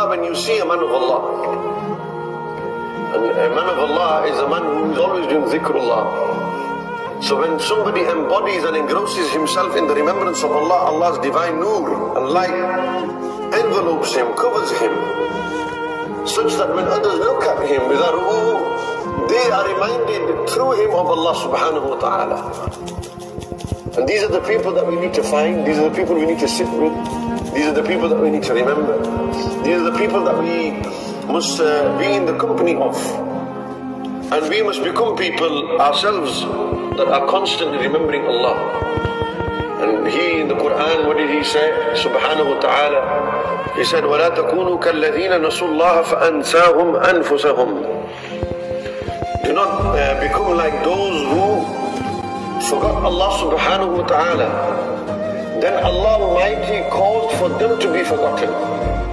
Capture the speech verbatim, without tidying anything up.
Allah when you see a man of Allah. And a man of Allah is a man who is always doing dhikrullah. So when somebody embodies and engrosses himself in the remembrance of Allah, Allah's divine nur and light envelopes him, covers him, such that when others look at him with their ru'u, they are reminded through him of Allah subhanahu wa ta'ala. And these are the people that we need to find, these are the people we need to sit with, these are the people that we need to remember, these are the people that we must uh, be in the company of. And we must become people ourselves that are constantly remembering Allah. And he in the Quran, what did he say? Subhanahu wa ta'ala, he said, وَلَا تَكُونُوا كَالَّذِينَ نَسُوا اللَّهَ فَأَنْسَاهُمْ أَنفُسَهُمْ. Do not uh, become like those who forgot Allah subhanahu wa ta'ala. Then Allah Almighty caused for them to be forgotten.